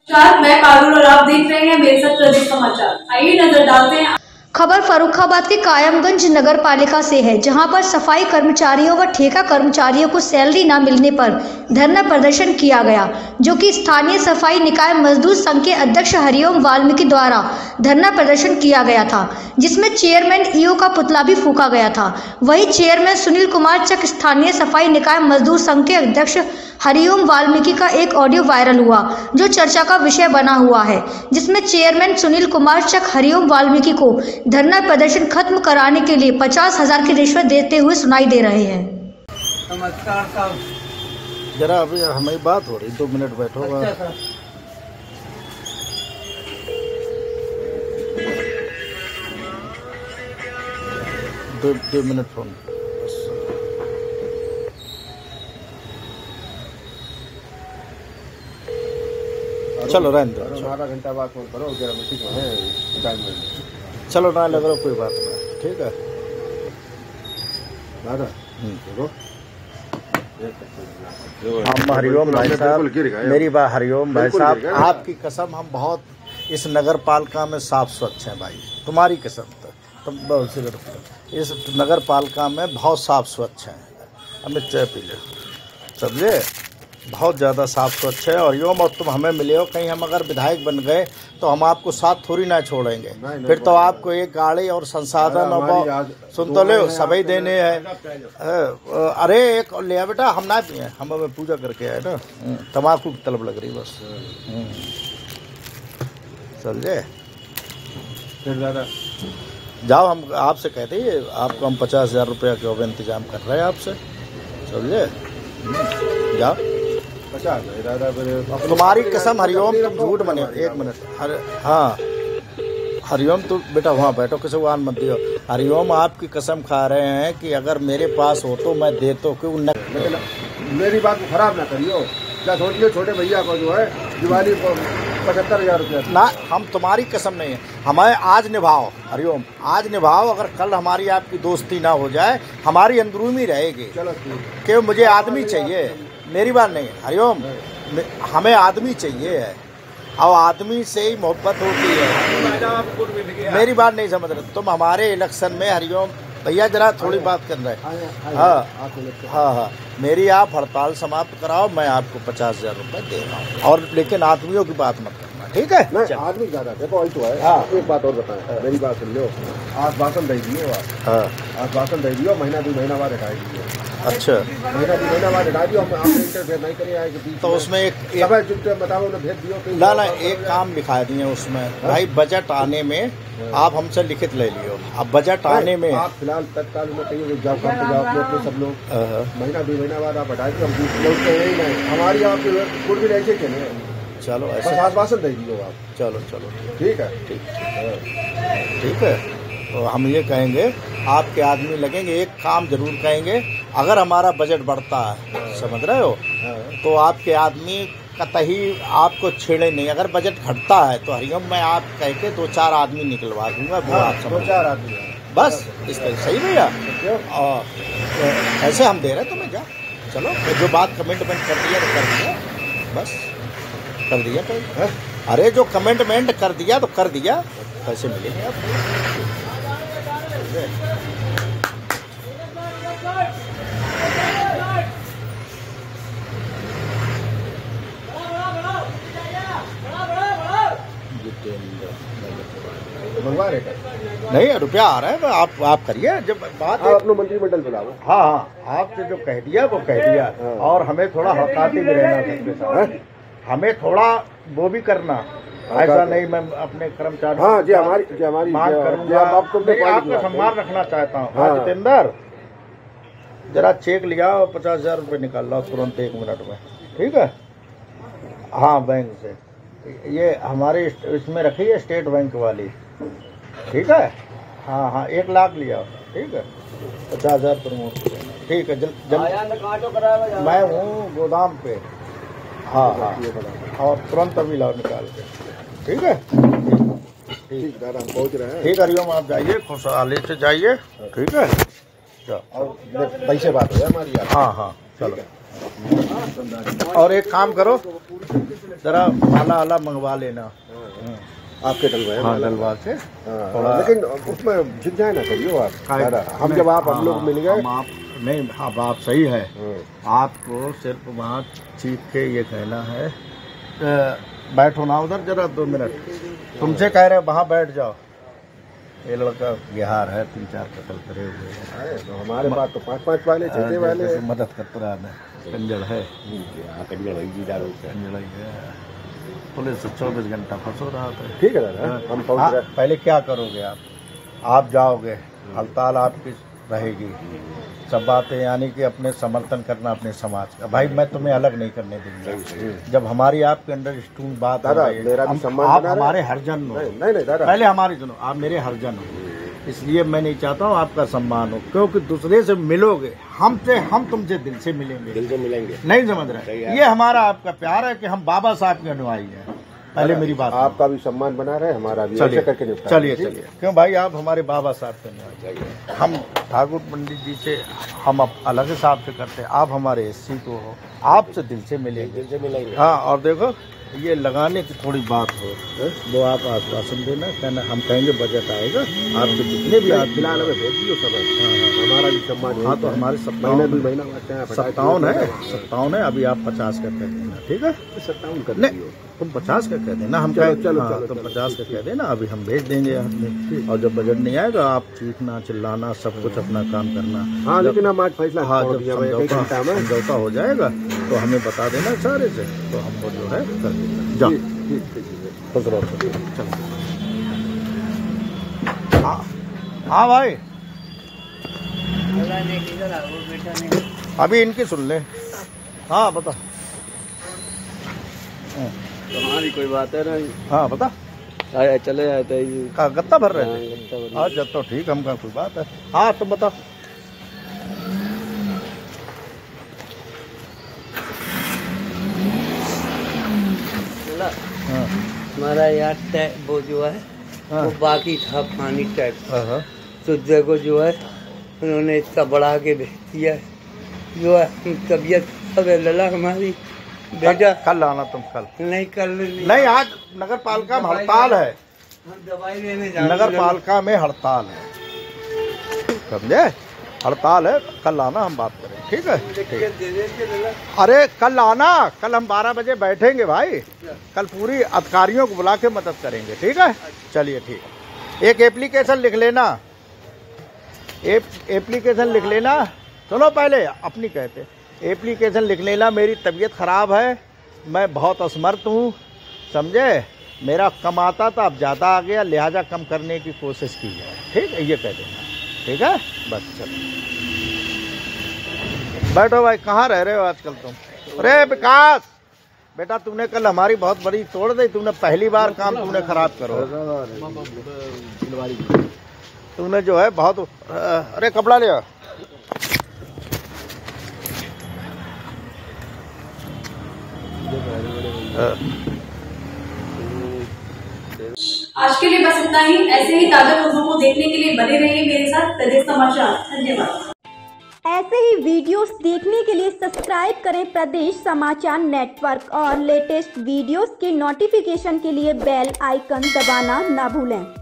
मैं पारुल और आप देख रहे हैं मेरे साथ प्रदेश समाचार। आइए नजर डालते हैं। खबर फर्रुखाबाद के कायमगंज नगर पालिका से है, जहां पर सफाई कर्मचारियों व ठेका कर्मचारियों को सैलरी न मिलने पर धरना प्रदर्शन किया गया, जो कि स्थानीय सफाई निकाय मजदूर संघ के अध्यक्ष हरिओम वाल्मीकि द्वारा धरना प्रदर्शन किया गया था, जिसमें चेयरमैन ईओ का पुतला भी फूंका गया था। वहीं चेयरमैन सुनील कुमार चक, स्थानीय सफाई निकाय मजदूर संघ के अध्यक्ष हरिओम वाल्मीकि का एक ऑडियो वायरल हुआ, जो चर्चा का विषय बना हुआ है, जिसमें चेयरमैन सुनील कुमार चक हरिओम वाल्मीकि को धरना प्रदर्शन खत्म कराने के लिए 50,000 की रिश्वत देते हुए सुनाई दे रहे हैं। नमस्कार साहब, जरा अभी हमारी बात हो रही, 2 मिनट बैठो। अच्छा, 2 मिनट फोन। चलो रहने दो, आधा घंटा बाद फोन करो, जरा मीटिंग है टाइम में। चलो ना लग रहा, कोई बात नहीं, ठीक है। हम हरिओम भाई साहब, मेरी बात हरिओम भाई साहब, आपकी कसम हम बहुत इस नगर पालिका में साफ स्वच्छ हैं भाई, तुम्हारी कसम। तुम बहुत इस नगर पालिका में बहुत साफ स्वच्छ हैं। हमें चाय पी लो, समझे, बहुत ज़्यादा साफ स्वच्छ है। और यूँ और तुम हमें मिले हो, कहीं हम अगर विधायक बन गए तो हम आपको साथ थोड़ी ना छोड़ेंगे। फिर तो आपको एक गाड़ी और संसाधन और सुन तो ले सभी देने हैं। अरे एक लिया बेटा, हम ना पिए, हम हमें पूजा करके आए ना, तम्बाकू की तलब लग रही बस, समझे। फिर दादा जाओ, हम आपसे कहते ही आपको हम 50,000 रुपया का इंतजाम कर रहे हैं आपसे, समझे। जाओ, 50 दादा। फिर तुम्हारी कसम हरिओम, तुम झूठ बने। 1 मिनट, हाँ हरिओम, तुम बेटा वहाँ बैठो, किसी को आन मत दियो। हरिओम आपकी कसम खा रहे हैं कि अगर मेरे पास हो तो मैं दे तो क्यों न। मेरी बात को खराब ना करियो। क्या सोचिए, छोटे भैया को जो है दिवाली को 75,000 रुपया ना, हम तुम्हारी कसम नहीं है, हमें आज निभाओ हरिओम, आज निभाओ। अगर कल हमारी आपकी दोस्ती ना हो जाए, हमारी अंदरूनी रहेगी। चलो कि मुझे आदमी चाहिए, मेरी बात नहीं हरिओम, हमें आदमी चाहिए है, और आदमी से ही मोहब्बत होती है। मेरी बात नहीं समझ रहे तुम। हमारे इलेक्शन में हरिओम भैया जरा थोड़ी बात कर रहे हैं। हाँ, मेरी आप हड़ताल समाप्त कराओ, मैं आपको 50,000 रुपये दे रहा हूँ। और लेकिन आदमियों की बात मत करना, ठीक है। नहीं, आदमी ज़्यादा देखो, वही तो है। हाँ। एक बात और बताएं, मेरी बात सुन लो। आज भाषण दे दियो, आज भाषण दे दियो, महीना 2 महीना बाद हटाई दियो। अच्छा, महीना 2 महीना बाद हटा दियो। हम इंटरफेयर नहीं करिए तो उसमें एक बताओ, उन्हें भेज दियो। ना एक काम लिखा दिए उसमें, भाई बजट आने में आप हमसे लिखित ले लियो। अब बजट आने में आप फिलहाल तत्काल में कहीं जाओ, काम पे जाओ अपने सब लोग। महीना 2 महीना बाद आप हटा दियो, हम लोग नहीं, हमारी आपकी कुछ भी नहीं चाहिए। चलो ऐसे आश्वासन दे दियो आप। चलो ठीक है, ठीक है। तो हम ये कहेंगे, आपके आदमी लगेंगे, एक काम जरूर कहेंगे, अगर हमारा बजट बढ़ता है, समझ रहे हो, तो आपके आदमी कतई आपको छेड़े नहीं। अगर बजट घटता है तो हरिओम मैं आप कह के 2-4 आदमी निकलवा दूंगा। वो आप 2-4 आदमी बस इस तरह, सही भैया। और ऐसे हम दे रहे हैं तुम्हें, जा चलो, जो बात कमिटमेंट कर दिया तो कर दिया, बस कर दिया तो। अरे जो कमिटमेंट कर दिया तो कर दिया, पैसे मिलेंगे आपको। मंगवा रहे नहीं, रुपया आ रहा है तो आप करिए। जब बात अपने मंत्रिमंडल बुलाओ। हाँ, आपसे जो कह दिया वो कह दिया। और हमें थोड़ा हड़ताली भी रहना सबके साथ, हमें थोड़ा वो भी करना, ऐसा नहीं मैं अपने कर्मचारी। हाँ जी, हमारी मांग करूँगा, आपका सम्मान रखना चाहता हूँ। हाँ जितेंद्र, जरा चेक लिया और 50,000 रुपये निकाल लो तुरंत 1 मिनट में, ठीक है। हाँ, बैंक से ये हमारे इसमें रखी है, स्टेट बैंक वाली, ठीक है। हाँ 1 लाख लिया, ठीक है। 50,000 प्रमोट, ठीक है। जल्द मैं हूँ गोदाम पे। हाँ, और तुरंत अभी लाओ निकाल के, ठीक है। ठीक दादा, हम पहुँच रहे हैं। ठीक हरिओम, आप जाइए, खुशहाली से जाइए, ठीक है। और पैसे बात है हमारी। हाँ, चलो। और एक काम करो, जरा माला आला मंगवा लेना आपके डलवाए। हाँ, डलवा के थोड़ा, लेकिन उसमें झिक जाए ना करिए आप। हम जब हम लोग मिल गए, आप नहीं, हाँ बात सही है। आपको सिर्फ वहाँ चीख के ये कहना है, बैठो ना उधर जरा 2 मिनट, तुमसे कह रहे वहाँ बैठ जाओ। ये लड़का बिहार है, 3-4 कत्ल करे हुए हैं, तो हमारे पास तो 5-5 वाले 6 वाले मदद करते रहा। कंजड़ है, कंजड़ है, पुलिस 24 घंटा फंसो रहा था। ठीक है दादा, हम पहुंच रहे। पहले क्या करोगे आप जाओगे, हड़ताल आपकी रहेगी, सब बातें, यानी कि अपने समर्थन करना अपने समाज का। भाई मैं तुम्हें अलग नहीं करने दूंगा। जब हमारी आपके अंडर स्टूल बात दादा, आप हमारे हरजन हो। नहीं दादा, पहले हमारी सुनो, आप मेरे हरजन हो, इसलिए मैं नहीं चाहता हूँ आपका सम्मान हो, क्योंकि दूसरे से मिलोगे, हम तुमसे दिल से मिलेंगे। नहीं समझ रहे, ये हमारा आपका प्यार है कि हम बाबा साहब के अनुयायी हैं। पहले मेरी बात, आपका भी सम्मान बना रहे, हमारा भी। चलिए, क्यों भाई, आप हमारे बाबा साहब के अनुयायी। हम ठाकुर पंडित जी से हम अलग हिसाब से करते हैं, आप हमारे SC को हो, आपसे दिल से मिलेंगे। हाँ, और देखो ये लगाने की थोड़ी बात हो, वो आप आश्वासन देना, कहना हम कहेंगे बजट आएगा, आपके जितने भी आप फिलहाल हमें भेज दियो सब। हमारा भी सम्मान। हाँ, तो हमारे 57 है, अभी आप 50 का कह देना, ठीक है? 57 कर नहीं, तुम 50 का कह देना, हम चलो, तुम 50 का कह देना, अभी हम भेज देंगे आपने। और जब बजट नहीं आएगा, आप चीखना चिल्लाना सब कुछ अपना काम करना। हाँ, लेकिन हम आज फैसला, हाँ, जब समझौता हो जाएगा तो हमें बता देना सारे से, तो हम वो जो है कर देंगे। जाओ, चलो। हाँ भाई, अभी इनकी सुन ले। हाँ बता, तुम्हारी कोई बात है नहीं। हाँ बता, चले जाते गत्ता भर रहे थे। हाँ, जब तो ठीक, हम का कोई बात है। हाँ, तुम बताओ। हमारा यार वो जो है वो बाकी था पानी टैक्स, तो देखो जो है उन्होंने इतना बढ़ा के भेज दिया जो है। तबीयत खराब है लला हमारी, बेटा कल आना तुम, कल नहीं, आज नगर पालिका में हड़ताल है, दवाई लेने नगर पालिका में हड़ताल है, समझे? हड़ताल है, कल आना, हम बात करें, ठीक है? अरे कल आना, कल हम 12 बजे बैठेंगे भाई, कल पूरी अधिकारियों को बुला के मदद करेंगे, ठीक है? चलिए, ठीक है। एक एप्लीकेशन लिख लेना, एप्लीकेशन लिख लेना। सुनो, पहले अपनी कहते, एप्लीकेशन लिख लेना, मेरी तबीयत खराब है, मैं बहुत असमर्थ हूँ, समझे? मेरा कमाता था, अब ज़्यादा आ गया, लिहाजा कम करने की कोशिश की जाए, ठीक है? ये कह देना, ठीक है? बस चलो, बैठो भाई। कहाँ रह रहे हो आजकल तुम? अरे विकास बेटा, तूने कल हमारी बहुत बड़ी तोड़ दी, तूने पहली बार काम तूने खराब करो, तूने जो है बहुत। अरे कपड़ा ले। आज के लिए बस इतना ही। ऐसे ही ताजा खबरों को देखने के लिए बने रहिए मेरे साथ प्रदेश समाचार। धन्यवाद। ऐसे ही वीडियोस देखने के लिए सब्सक्राइब करें प्रदेश समाचार नेटवर्क और लेटेस्ट वीडियोस के नोटिफिकेशन के लिए बेल आइकन दबाना ना भूलें।